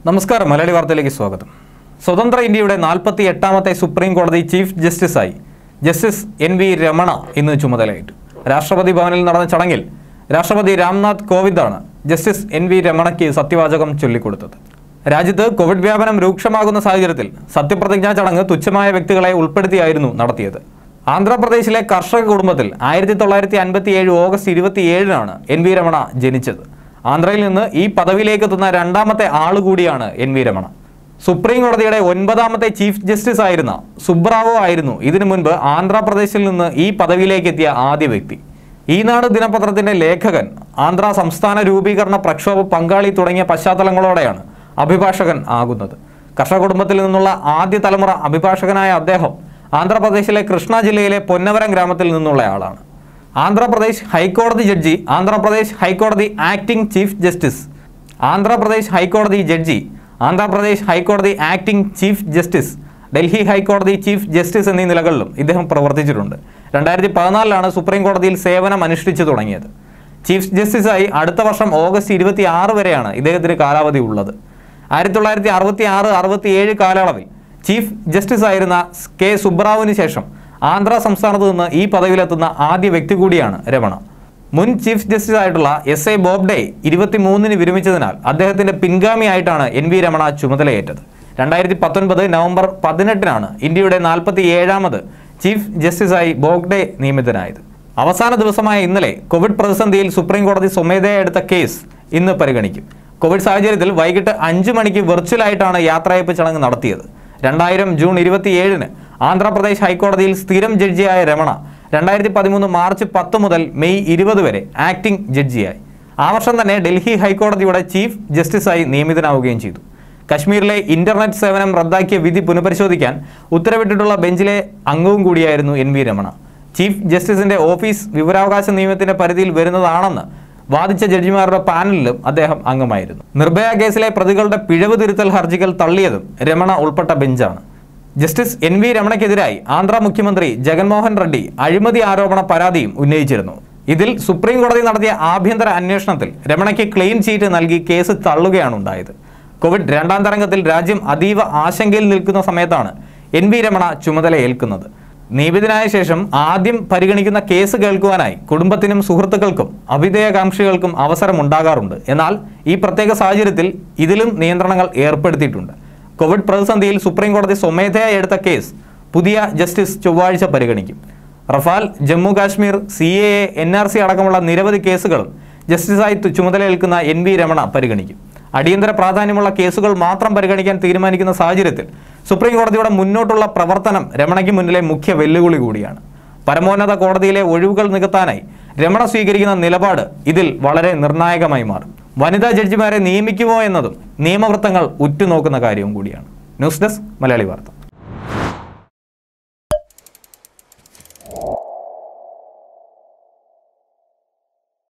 നമസ്കാരം. മലയാളി വാർത്തയിലേക്ക് സ്വാഗതം. സ്വതന്ത്ര ഇന്ത്യയുടെ 48ാമത്തെ സുപ്രീം കോടതി ചീഫ് ജസ്റ്റിസായി ജസ്റ്റിസ് NV രമണ ഇന്ന് ചുമതലയേറ്റു. രാഷ്ട്രപതി ഭവനിൽ നടന്ന ചടങ്ങിൽ രാഷ്ട്രപതി രാംനാഥ് കോവിന്ദാണ് ജസ്റ്റിസ് NV രമണയ്ക്ക് സത്യവാചകം ചൊല്ലിക്കൊടുത്തത്. രാജ്യത്ത് കോവിഡ് വ്യാപനം രൂക്ഷമാകുന്ന സാഹചര്യത്തിൽ സത്യപ്രതിജ്ഞാ ചടങ്ങ് തുച്ഛമായ വ്യക്തികളെ ഉൾപ്പെടുത്തിയായിരുന്നു നടത്തിയത്. ആന്ധ്രാപ്രദേശിലെ കർഷക കുടുംബത്തിൽ 1957 ഓഗസ്റ്റ് 27-നാണ് NV രമണ ജനിച്ചത്. ആന്ധ്രയിൽ നിന്ന് ഈ പദവിയിലേക്ക് എത്തുന്ന രണ്ടാമത്തെ ആളുകൂടിയാണ് NV രമണ. സുപ്രീം കോടതിയുടെ 9ാമത്തെ ചീഫ് ജസ്റ്റിസ് ആയിരുന്ന സുബ്രാവോ ആയിരുന്നു ഇതിനു മുൻപ് ആന്ധ്രാപ്രദേശിൽ നിന്ന് ഈ പദവിയിലേക്ക് എത്തിയ ആദ്യ വ്യക്തി. ഈനാട് ദിനപത്രത്തിന്റെ ലേഖകൻ, ആന്ധ്ര സംസ്ഥാന രൂപീകരണ പ്രക്ഷോഭ പങ്കാളി തുടങ്ങിയ പശ്ചാത്തലങ്ങളോടെയാണ് അഭിഭാഷകൻ ആകുന്നത്. കർഷക കുടുംബത്തിൽ നിന്നുള്ള ആദ്യ തലമുറ അഭിഭാഷകനായ അദ്ദേഹം ആന്ധ്രാപ്രദേശിലെ കൃഷ്ണ ജില്ലയിലെ പൊന്നവരം ഗ്രാമത്തിൽ നിന്നുള്ളയാളാണ്. ആന്ധ്രാപ്രദേശ് ഹൈക്കോടതി ജഡ്ജി, ആന്ധ്രാപ്രദേശ് ഹൈക്കോടതി ആക്ടിംഗ് ചീഫ് ജസ്റ്റിസ്, ആന്ധ്രാപ്രദേശ് ഹൈക്കോടതി ജഡ്ജി, ആന്ധ്രാപ്രദേശ് ഹൈക്കോടതി ആക്ടിംഗ് ചീഫ് ജസ്റ്റിസ്, ഡൽഹി ഹൈക്കോടതി ചീഫ് ജസ്റ്റിസ് എന്നീ നിലകളിലും ഇദ്ദേഹം പ്രവർത്തിച്ചിട്ടുണ്ട്. 2014-ലാണ് സുപ്രീം കോടതിയിൽ സേവനം അനുഷ്ഠിച്ചു തുടങ്ങിയത്. ചീഫ് ജസ്റ്റിസായി അടുത്ത വർഷം ഓഗസ്റ്റ് 26 വരെയാണ് ഇദ്ദേഹത്തിന് കാലാവധി ഉള്ളത്. 1966-67 കാലയളവിൽ ചീഫ് ജസ്റ്റിസ് ആയിരുന്ന K. സുബ്രാവുവിന് ശേഷം ആന്ധ്ര സംസ്ഥാനത്ത് നിന്ന് ഈ പദവിയിലെത്തുന്ന ആദ്യ വ്യക്തി കൂടിയാണ് രമണ. മുൻ ചീഫ് ജസ്റ്റിസ് ആയിട്ടുള്ള SA ബോബ്ഡെ 23-ന് വിരമിച്ചതിനാൽ അദ്ദേഹത്തിന്റെ പിൻഗാമിയായിട്ടാണ് NV രമണ ചുമതലയേറ്റത്. 2019 നവംബർ 18-നാണ് ഇന്ത്യയുടെ 47ാമത് ചീഫ് ജസ്റ്റിസായി ബോബ്ഡെ നിയമിതനായത്. അവസാന ദിവസമായ ഇന്നലെ കോവിഡ് പ്രതിസന്ധിയിൽ സുപ്രീം കോടതി സ്വമേധയാ എടുത്ത കേസ് ഇന്ന് പരിഗണിക്കും. കോവിഡ് സാഹചര്യത്തിൽ വൈകിട്ട് 5 മണിക്ക് വെർച്വലായിട്ടാണ് യാത്രയയപ്പ് ചടങ്ങ് നടത്തിയത്. 2000 ജൂൺ 27-ന് ആന്ധ്രാപ്രദേശ് ഹൈക്കോടതിയിൽ സ്ഥിരം ജഡ്ജിയായ രമണ 2013 മാർച്ച് 10 മുതൽ മെയ് 20 വരെ ആക്ടിംഗ് ജഡ്ജിയായി. ആ വർഷം തന്നെ ഡൽഹി ഹൈക്കോടതിയുടെ ചീഫ് ജസ്റ്റിസായി നിയമിതനാവുകയും ചെയ്തു. കശ്മീരിലെ ഇന്റർനെറ്റ് സേവനം റദ്ദാക്കിയ വിധി പുനഃപരിശോധിക്കാൻ ഉത്തരവിട്ടിട്ടുള്ള ബെഞ്ചിലെ അംഗവും കൂടിയായിരുന്നു NV രമണ. ചീഫ് ജസ്റ്റിസിന്റെ ഓഫീസ് വിവരാവകാശ നിയമത്തിന്റെ പരിധിയിൽ വരുന്നതാണെന്ന് വാദിച്ച ജഡ്ജിമാരുടെ പാനലിലും അദ്ദേഹം അംഗമായിരുന്നു. നിർഭയ കേസിലെ പ്രതികളുടെ പിഴവ് തിരുത്തൽ ഹർജികൾ തള്ളിയതും രമണ ഉൾപ്പെട്ട ബെഞ്ചാണ്. ജസ്റ്റിസ് NV രമണയ്ക്കെതിരായി ആന്ധ്ര മുഖ്യമന്ത്രി ജഗൻമോഹൻ റെഡ്ഡി അഴിമതി ആരോപണ പരാതിയും ഉന്നയിച്ചിരുന്നു. ഇതിൽ സുപ്രീം കോടതി നടത്തിയ ആഭ്യന്തര അന്വേഷണത്തിൽ രമണയ്ക്ക് ക്ലീൻ ചീറ്റ് നൽകി കേസ് തള്ളുകയാണ് ഉണ്ടായത്. കോവിഡ് 2ാം തരംഗത്തിൽ രാജ്യം അതീവ ആശങ്കയിൽ നിൽക്കുന്ന സമയത്താണ് NV രമണ ചുമതലയേൽക്കുന്നത്. നിയമിതനായ ശേഷം ആദ്യം പരിഗണിക്കുന്ന കേസ് കേൾക്കുവാനായി കുടുംബത്തിനും സുഹൃത്തുക്കൾക്കും അഭ്യുദയകാംക്ഷികൾക്കും അവസരമുണ്ടാകാറുണ്ട്. എന്നാൽ ഈ പ്രത്യേക സാഹചര്യത്തിൽ ഇതിലും നിയന്ത്രണങ്ങൾ ഏർപ്പെടുത്തിയിട്ടുണ്ട്. കോവിഡ് പ്രതിസന്ധിയിൽ സുപ്രീം കോടതി സ്വമേധയാ എടുത്ത കേസ് പുതിയ ജസ്റ്റിസ് ചൊവ്വാഴ്ച പരിഗണിക്കും. Rafale, Jammu Kashmir, CAA, NRC അടക്കമുള്ള നിരവധി കേസുകളും ജസ്റ്റിസായി ചുമതലയേൽക്കുന്ന NV രമണ പരിഗണിക്കും. അടിയന്തര പ്രാധാന്യമുള്ള കേസുകൾ മാത്രം പരിഗണിക്കാൻ തീരുമാനിക്കുന്ന സാഹചര്യത്തിൽ സുപ്രീം കോടതിയുടെ മുന്നോട്ടുള്ള പ്രവർത്തനം രമണയ്ക്ക് മുന്നിലെ മുഖ്യ വെല്ലുവിളി കൂടിയാണ്. പരമോന്നത കോടതിയിലെ ഒഴിവുകൾ നികത്താനായി രമണ സ്വീകരിക്കുന്ന നിലപാട് ഇതിൽ വളരെ നിർണായകമായി മാറും. വനിതാ ജഡ്ജിമാരെ നിയമിക്കുമോ എന്നതും നിയമവൃത്തങ്ങൾ ഉറ്റുനോക്കുന്ന കാര്യവും കൂടിയാണ്. ന്യൂസ് ഡെസ്ക്, മലയാളി വാർത്ത.